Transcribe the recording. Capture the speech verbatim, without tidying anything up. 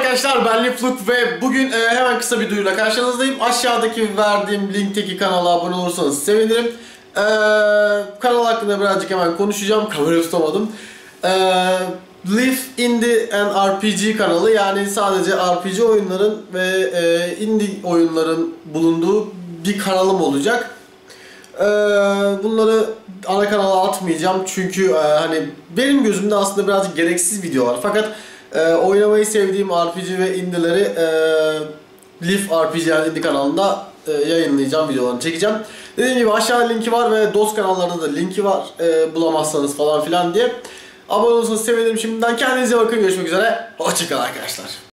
arkadaşlar, ben Lifluk ve bugün e, hemen kısa bir duyuruyla karşınızdayım. Aşağıdaki verdiğim linkteki kanala abone olursanız sevinirim. E, kanal hakkında birazcık hemen konuşacağım. Kamerayı tutamadım. E, Live Indie and R P G kanalı, yani sadece R P G oyunların ve e, indie oyunların bulunduğu bir kanalım olacak. E, bunları ana kanala atmayacağım çünkü e, hani benim gözümde aslında birazcık gereksiz video var. Fakat e, oynamayı sevdiğim R P G ve indie'leri e, Live R P G yani indie kanalında e, yayınlayacağım, videolarını çekeceğim. Dediğim gibi aşağıda linki var ve dost kanallarında da linki var, e, bulamazsanız falan filan diye. Abone olursanız sevinirim şimdiden. Kendinize bakın, görüşmek üzere. Hoşçakalın arkadaşlar.